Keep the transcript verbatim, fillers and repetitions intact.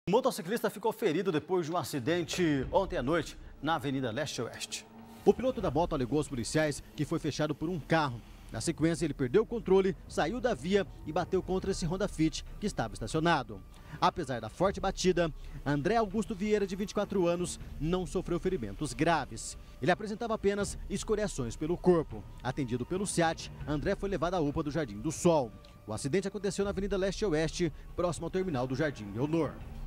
O motociclista ficou ferido depois de um acidente ontem à noite na Avenida Leste-Oeste. O piloto da moto alegou aos policiais que foi fechado por um carro. Na sequência, ele perdeu o controle, saiu da via e bateu contra esse Honda Fit que estava estacionado. Apesar da forte batida, André Augusto Vieira, de vinte e quatro anos, não sofreu ferimentos graves. Ele apresentava apenas escoriações pelo corpo. Atendido pelo SEAT, André foi levado à UPA do Jardim do Sol. O acidente aconteceu na Avenida Leste-Oeste, próximo ao terminal do Jardim Leonor.